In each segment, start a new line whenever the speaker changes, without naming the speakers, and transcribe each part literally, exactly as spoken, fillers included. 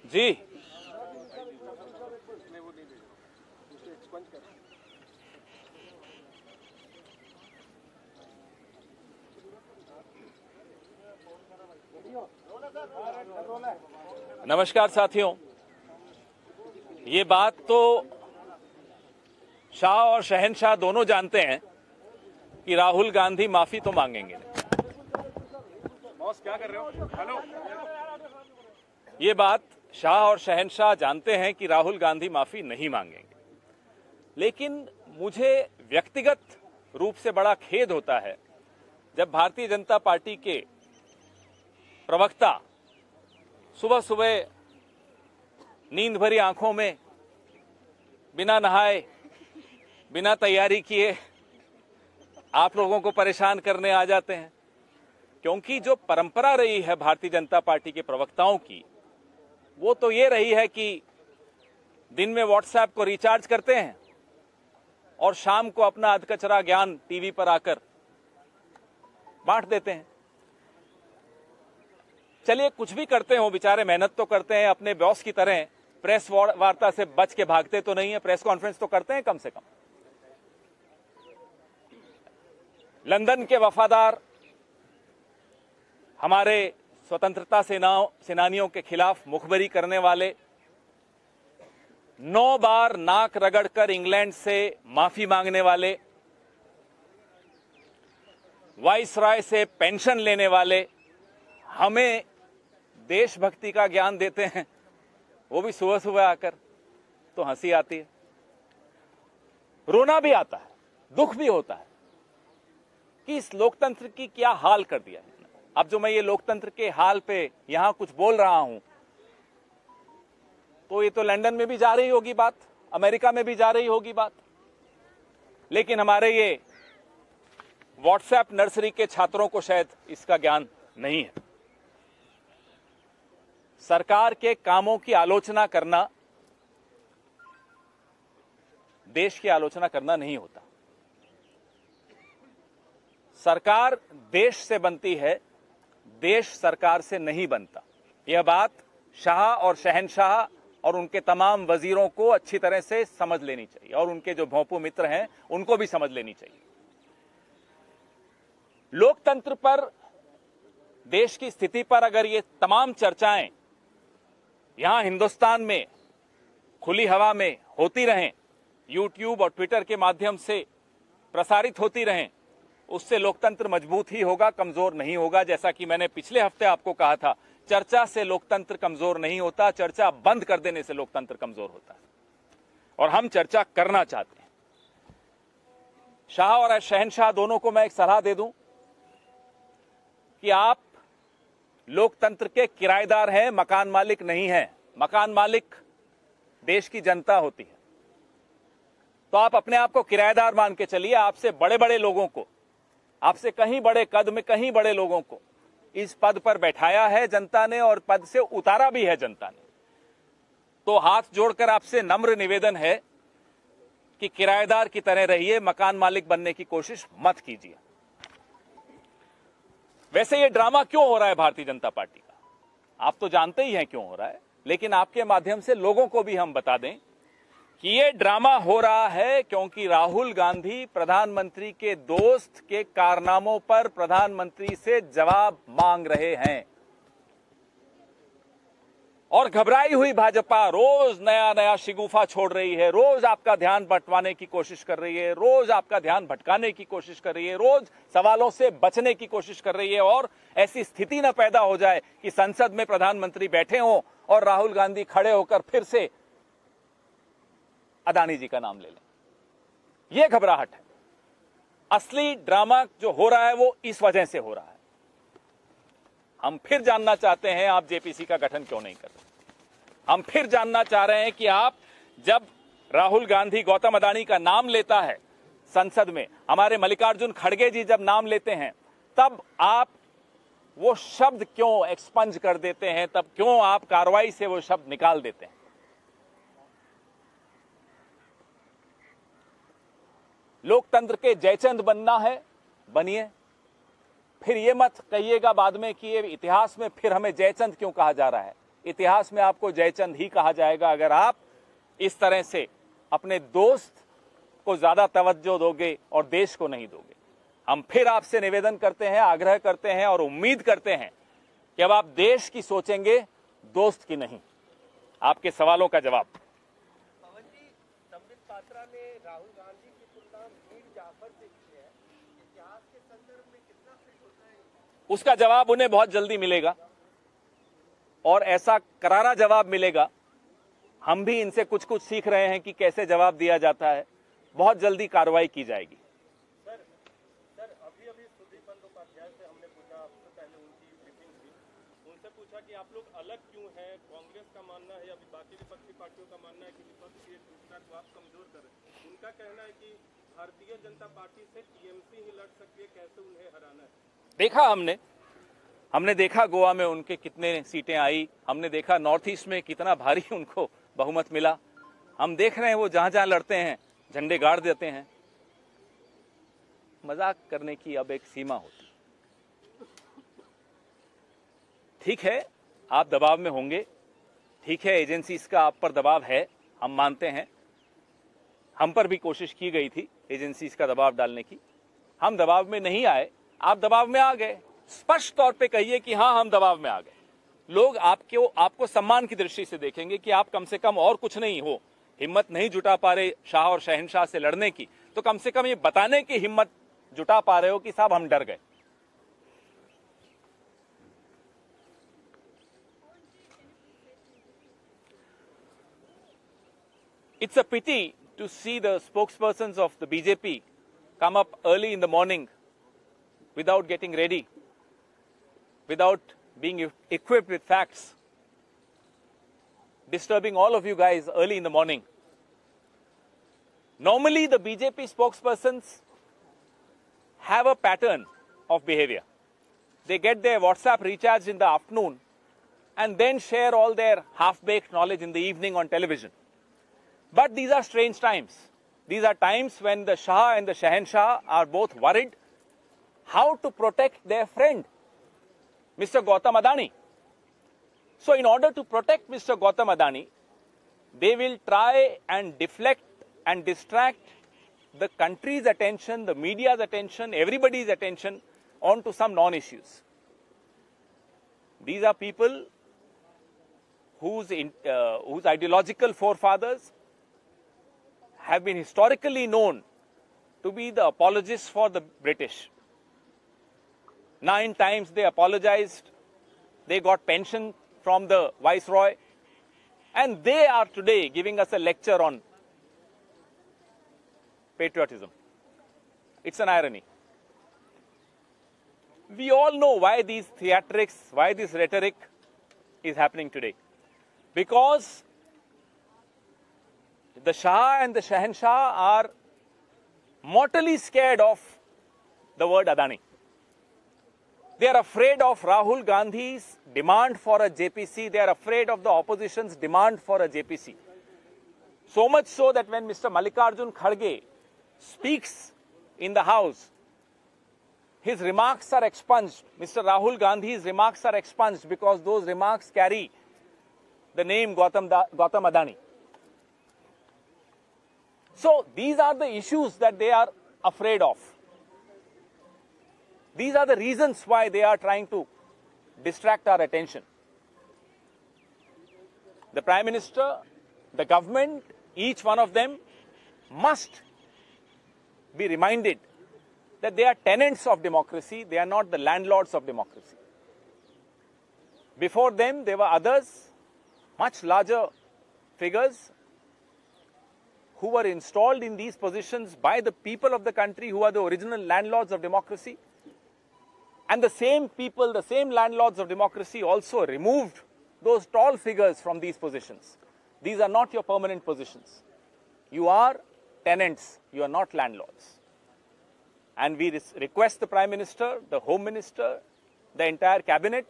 जी नमस्कार साथियों, ये बात तो शाह और शहनशाह दोनों जानते हैं कि राहुल गांधी माफी तो मांगेंगे। बॉस क्या कर रहे हो? हेलो। ये बात शाह और शहनशाह जानते हैं कि राहुल गांधी माफी नहीं मांगेंगे, लेकिन मुझे व्यक्तिगत रूप से बड़ा खेद होता है जब भारतीय जनता पार्टी के प्रवक्ता सुबह सुबह नींद भरी आंखों में बिना नहाए बिना तैयारी किए आप लोगों को परेशान करने आ जाते हैं। क्योंकि जो परंपरा रही है भारतीय जनता पार्टी के प्रवक्ताओं की, वो तो ये रही है कि दिन में व्हाट्सएप को रिचार्ज करते हैं और शाम को अपना अधकचरा ज्ञान टीवी पर आकर बांट देते हैं। चलिए, कुछ भी करते हो बेचारे, मेहनत तो करते हैं, अपने बॉस की तरह प्रेस वार्ता से बच के भागते तो नहीं है, प्रेस कॉन्फ्रेंस तो करते हैं कम से कम। लंदन के वफादार हमारे स्वतंत्रता सेनाओं सेनानियों के खिलाफ मुखबरी करने वाले, नौ बार नाक रगड़कर इंग्लैंड से माफी मांगने वाले, वाइसराय से पेंशन लेने वाले हमें देशभक्ति का ज्ञान देते हैं, वो भी सुबह सुबह आकर, तो हंसी आती है, रोना भी आता है, दुख भी होता है कि इस लोकतंत्र की क्या हाल कर दिया है। अब जो मैं ये लोकतंत्र के हाल पे यहां कुछ बोल रहा हूं, तो ये तो लंदन में भी जा रही होगी बात, अमेरिका में भी जा रही होगी बात, लेकिन हमारे ये व्हाट्सएप नर्सरी के छात्रों को शायद इसका ज्ञान नहीं है। सरकार के कामों की आलोचना करना देश की आलोचना करना नहीं होता। सरकार देश से बनती है, देश सरकार से नहीं बनता। यह बात शाह और शहनशाह और उनके तमाम वजीरों को अच्छी तरह से समझ लेनी चाहिए, और उनके जो भोंपू मित्र हैं उनको भी समझ लेनी चाहिए। लोकतंत्र पर, देश की स्थिति पर अगर ये तमाम चर्चाएं यहां हिंदुस्तान में खुली हवा में होती रहें, यूट्यूब और ट्विटर के माध्यम से प्रसारित होती रहें, उससे लोकतंत्र मजबूत ही होगा, कमजोर नहीं होगा। जैसा कि मैंने पिछले हफ्ते आपको कहा था, चर्चा से लोकतंत्र कमजोर नहीं होता, चर्चा बंद कर देने से लोकतंत्र कमजोर होता है, और हम चर्चा करना चाहते हैं। शाह और शहनशाह दोनों को मैं एक सलाह दे दूं कि आप लोकतंत्र के किराएदार हैं, मकान मालिक नहीं हैं। मकान मालिक देश की जनता होती है, तो आप अपने आप को किराएदार मान के चलिए। आपसे बड़े बड़े लोगों को, आपसे कहीं बड़े कद में कहीं बड़े लोगों को इस पद पर बैठाया है जनता ने, और पद से उतारा भी है जनता ने। तो हाथ जोड़कर आपसे नम्र निवेदन है कि किराएदार की तरह रहिए, मकान मालिक बनने की कोशिश मत कीजिए। वैसे ये ड्रामा क्यों हो रहा है भारतीय जनता पार्टी का, आप तो जानते ही हैं क्यों हो रहा है, लेकिन आपके माध्यम से लोगों को भी हम बता दें कि ये ड्रामा हो रहा है क्योंकि राहुल गांधी प्रधानमंत्री के दोस्त के कारनामों पर प्रधानमंत्री से जवाब मांग रहे हैं। और घबराई हुई भाजपा रोज नया नया शिगुफा छोड़ रही है, रोज आपका ध्यान बंटवाने की कोशिश कर रही है, रोज आपका ध्यान भटकाने की कोशिश कर रही है, रोज सवालों से बचने की कोशिश कर रही है, और ऐसी स्थिति न पैदा हो जाए कि संसद में प्रधानमंत्री बैठे हों और राहुल गांधी खड़े होकर फिर से अदानी जी का नाम ले लें। यह घबराहट है। असली ड्रामा जो हो रहा है वो इस वजह से हो रहा है। हम फिर जानना चाहते हैं आप जेपीसी का गठन क्यों नहीं कर रहे। हम फिर जानना चाह रहे हैं कि आप, जब राहुल गांधी गौतम अदानी का नाम लेता है संसद में, हमारे मल्लिकार्जुन खड़गे जी जब नाम लेते हैं, तब आप वो शब्द क्यों एक्सपंज कर देते हैं, तब क्यों आप कार्रवाई से वो शब्द निकाल देते हैं। लोकतंत्र के जयचंद बनना है, बनिए। फिर ये मत कहिएगा बाद में कि ये इतिहास में फिर हमें जयचंद क्यों कहा जा रहा है। इतिहास में आपको जयचंद ही कहा जाएगा अगर आप इस तरह से अपने दोस्त को ज्यादा तवज्जो दोगे और देश को नहीं दोगे। हम फिर आपसे निवेदन करते हैं, आग्रह करते हैं और उम्मीद करते हैं कि अब आप देश की सोचेंगे, दोस्त की नहीं। आपके सवालों का जवाब।
पवन जी, संबित पात्रा ने राहुल गांधी की तुलना मीर जाफर से की है। इतिहास के संदर्भ में कितना फिट होता है?
उसका जवाब उन्हें बहुत जल्दी मिलेगा और ऐसा करारा जवाब मिलेगा। हम भी इनसे कुछ कुछ सीख रहे हैं कि कैसे जवाब दिया जाता है। बहुत जल्दी कार्रवाई की जाएगी।
सर सर अभी अभी सुदीप बंदोपाध्याय से हमने पूछा, आपसे पहले उनकी ब्रीफिंग हुई, उनसे पूछा कि आप लोग अलग क्यों हैं? कांग्रेस का मानना है या बाकी विपक्षी पार्टियों का मानना है कि विपक्ष की एक दूसरा को आप कमजोर करें। उनका कहना है कि भारतीय जनता पार्टी से टीएमसी ही लड़ सकती है, कैसे उन्हें हराना है।
देखा हमने हमने देखा गोवा में उनके कितने सीटें आई, हमने देखा नॉर्थ ईस्ट में कितना भारी उनको बहुमत मिला। हम देख रहे हैं वो जहां जहां लड़ते हैं झंडे गाड़ देते हैं। मजाक करने की अब एक सीमा होती। ठीक है, आप दबाव में होंगे, ठीक है, एजेंसीज का आप पर दबाव है, हम मानते हैं। हम पर भी कोशिश की गई थी एजेंसीज का दबाव डालने की, हम दबाव में नहीं आए, आप दबाव में आ गए। स्पष्ट तौर पे कहिए कि हां हम दबाव में आ गए। लोग आपको आपको सम्मान की दृष्टि से देखेंगे कि आप कम से कम और कुछ नहीं हो, हिम्मत नहीं जुटा पा रहे शाह और शहनशाह से लड़ने की, तो कम से कम ये बताने की हिम्मत जुटा पा रहे हो कि साहब हम डर गए। It's a pity to see the spokespersons of the B J P come up early in the morning without getting ready, without being equipped with facts, disturbing all of you guys early in the morning. Normally, the B J P spokespersons have a pattern of behavior. They get their WhatsApp recharged in the afternoon and then share all their half-baked knowledge in the evening on television. But these are strange times. These are times when the Shah and the Shahenshah are both worried how to protect their friend, Mister Gautam Adani. So in order to protect Mister Gautam Adani, they will try and deflect and distract the country's attention, the media's attention, everybody's attention onto some non-issues. These are people whose, in, uh, whose ideological forefathers have been historically known to be the apologists for the British. Nine times they apologized, they got pension from the Viceroy, and they are today giving us a lecture on patriotism. It's an irony. We all know why these theatrics, why this rhetoric is happening today. Because the Shah and the Shahenshah are mortally scared of the word Adani. They are afraid of Rahul Gandhi's demand for a J P C. They are afraid of the opposition's demand for a J P C. So much so that when Mister Mallikarjun Kharge speaks in the House, his remarks are expunged. Mister Rahul Gandhi's remarks are expunged because those remarks carry the name Gautam, da Gautam Adani. So these are the issues that they are afraid of. These are the reasons why they are trying to distract our attention. The Prime Minister, the government, each one of them must be reminded that they are tenants of democracy, they are not the landlords of democracy. Before them, there were others, much larger figures, who were installed in these positions by the people of the country, who are the original landlords of democracy. And the same people, the same landlords of democracy also removed those tall figures from these positions. These are not your permanent positions. You are tenants, you are not landlords. And we request the Prime Minister, the Home Minister, the entire cabinet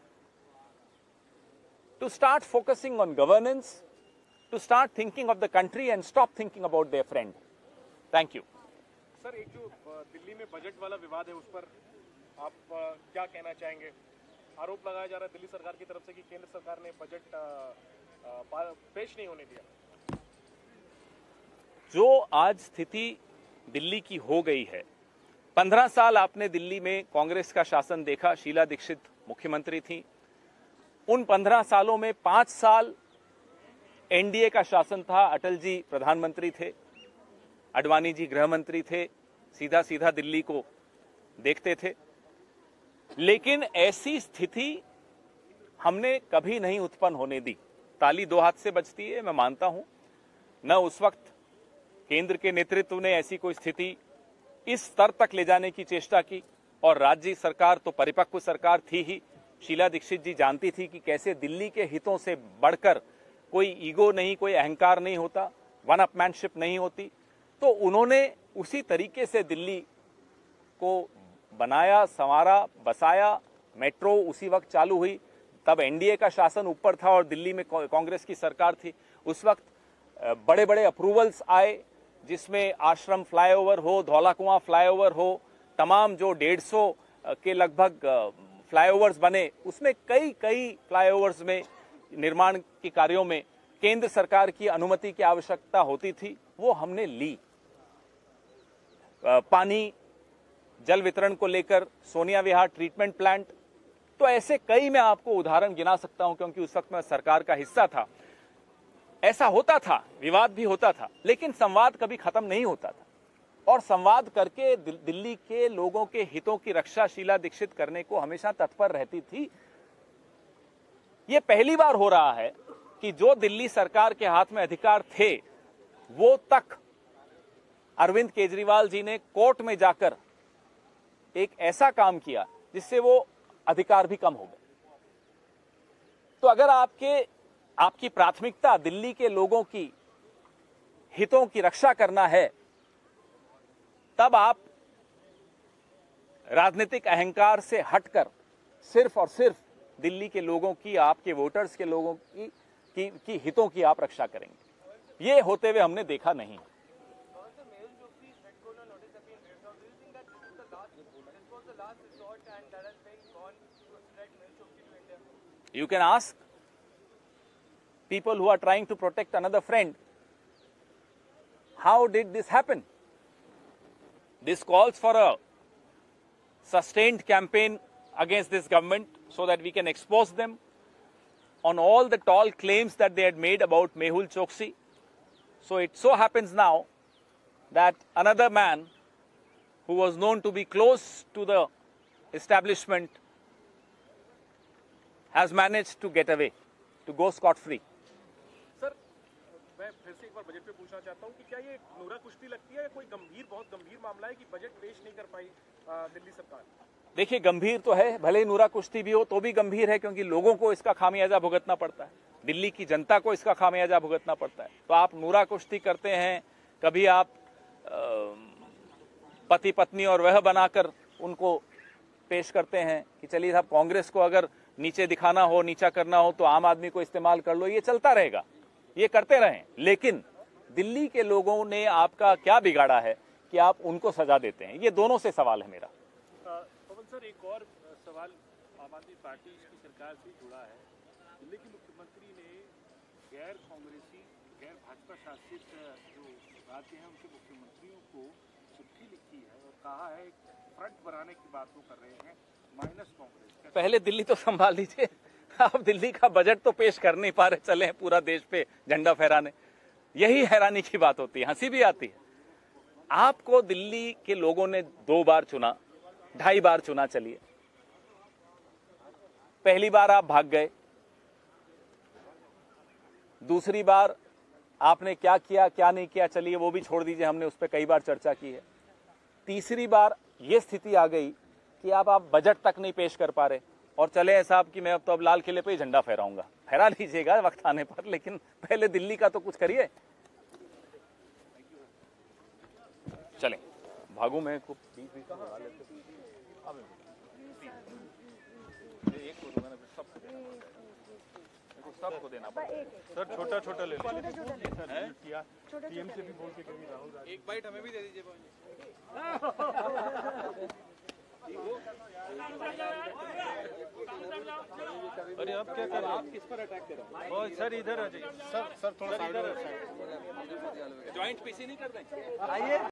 to start focusing on governance, to start thinking of the country and stop thinking about their friend. Thank you.
Sir, एक जो दिल्ली में budget वाला विवाद है उस पर आप क्या कहना चाहेंगे? आरोप लगाया जा रहा है दिल्ली सरकार की तरफ से कि केंद्र सरकार ने बजट आ, आ, पेश नहीं होने दिया।
जो आज स्थिति दिल्ली की हो गई है, पंद्रह साल आपने दिल्ली में कांग्रेस का शासन देखा, शीला दीक्षित मुख्यमंत्री थी। उन पंद्रह सालों में पांच साल एनडीए का शासन था, अटल जी प्रधानमंत्री थे, आडवाणी जी गृह मंत्री थे, सीधा सीधा दिल्ली को देखते थे। लेकिन ऐसी स्थिति हमने कभी नहीं उत्पन्न होने दी। ताली दो हाथ से बजती है, मैं मानता हूं। न उस वक्त केंद्र के नेतृत्व ने ऐसी कोई स्थिति इस स्तर तक ले जाने की चेष्टा की, और राज्य सरकार तो परिपक्व सरकार थी ही। शीला दीक्षित जी जानती थी कि कैसे दिल्ली के हितों से बढ़कर कोई ईगो नहीं, कोई अहंकार नहीं होता, वन अपमैनशिप नहीं होती। तो उन्होंने उसी तरीके से दिल्ली को बनाया, संवारा, बसाया। मेट्रो उसी वक्त चालू हुई, तब एनडीए का शासन ऊपर था और दिल्ली में कांग्रेस की सरकार थी। उस वक्त बड़े बड़े अप्रूवल्स आए, जिसमें आश्रम फ्लाईओवर हो, धौला कुआं फ्लाईओवर हो, तमाम जो डेढ़ सौ के लगभग फ्लाईओवर्स बने, उसमें कई कई फ्लाईओवर्स में निर्माण के कार्यों में केंद्र सरकार की अनुमति की आवश्यकता होती थी, वो हमने ली। पानी जल वितरण को लेकर सोनिया विहार ट्रीटमेंट प्लांट, तो ऐसे कई मैं आपको उदाहरण गिना सकता हूं, क्योंकि उस वक्त मैं सरकार का हिस्सा था। ऐसा होता था, विवाद भी होता था, लेकिन संवाद कभी खत्म नहीं होता था। और संवाद करके दिल्ली के लोगों के हितों की रक्षा शीला दीक्षित करने को हमेशा तत्पर रहती थी। यह पहली बार हो रहा है कि जो दिल्ली सरकार के हाथ में अधिकार थे, वो तक अरविंद केजरीवाल जी ने कोर्ट में जाकर एक ऐसा काम किया जिससे वो अधिकार भी कम हो गए। तो अगर आपके आपकी प्राथमिकता दिल्ली के लोगों की हितों की रक्षा करना है, तब आप राजनीतिक अहंकार से हटकर सिर्फ और सिर्फ दिल्ली के लोगों की, आपके वोटर्स के लोगों की की, की हितों की आप रक्षा करेंगे। ये होते हुए हमने देखा नहीं। You can ask people who are trying to protect another friend, how did this happen? This calls for a sustained campaign against this government so that we can expose them on all the tall claims that they had made about Mehul Choksi. So it so happens now that another man who was known to be close to the establishment has managed to get away, to go scot-free.
Sir, मैं फिर से एक बार budget पे पूछना चाहता हूं कि क्या ये नूरा कुश्ती लगती है या कोई गंभीर, बहुत गंभीर मामला है कि बजट पेश नहीं कर पाई दिल्ली सरकार?
देखिए, गंभीर तो है, भले ही नूरा कुश्ती भी हो तो भी गंभीर है, क्योंकि लोगों को इसका खामियाजा भुगतना पड़ता है, दिल्ली की जनता को इसका खामियाजा भुगतना पड़ता है। तो आप नूरा कुश्ती करते हैं, कभी आप पति पत्नी और वह बनाकर उनको पेश करते हैं कि चलिए साहब, कांग्रेस को अगर नीचे दिखाना हो, नीचा करना हो, तो आम आदमी को इस्तेमाल कर लो। ये चलता रहेगा, ये करते रहें। लेकिन दिल्ली के लोगों ने आपका क्या बिगाड़ा है कि आप उनको सजा देते हैं? ये दोनों से सवाल है मेरा।
पवन सर, एक और सवाल आम आदमी पार्टी की सरकार से जुड़ा है। दिल्ली के मुख्यमंत्री ने गैर कांग्रेसी, गैर भाजपा शासित जो राज्य हैं उनके मुख्यमंत्रियों को चिट्ठी लिखी है और कहा है फ्रंट बनाने की बात वो कर रहे हैं, माइनस कांग्रेस।
पहले दिल्ली तो संभाल लीजिए। आप दिल्ली का बजट तो पेश कर नहीं पा रहे, चले हैं पूरा देश पे झंडा फहराने। यही हैरानी की बात होती है, हंसी भी आती है। आपको दिल्ली के लोगों ने दो बार चुना, ढाई बार चुना। चलिए, पहली बार आप भाग गए, दूसरी बार आपने क्या किया क्या नहीं किया, चलिए वो भी छोड़ दीजिए, हमने उस पर कई बार चर्चा की है। तीसरी बार ये स्थिति आ गई कि आप आप बजट तक नहीं पेश कर पा रहे और चले हैं साहब कि मैं अब तो अब लाल किले पे ही झंडा फहराऊंगा। फहरा लीजिएगा वक्त आने पर, लेकिन पहले दिल्ली का तो कुछ करिए। चलें, भागू मैं को बीच बीच में लगा लेते हैं। एक को दूंगा ना, सबको देना पड़ेगा, सबको देना पड़ेगा।
सर, छोटा छोटा ले लीजिए
सर,
टीएम से भी बोल के कभी राहुल गांधी
एक बाइट हमें भी दे दीजिए।
ठीक हो? अरे अब क्या कर रहे हैं? आप किस पर अटैक कर रहे हैं? सर इधर आ जाइए। सर सर थोड़ा इधर
ज्वाइंट पीसी नहीं कर दें?
आइए।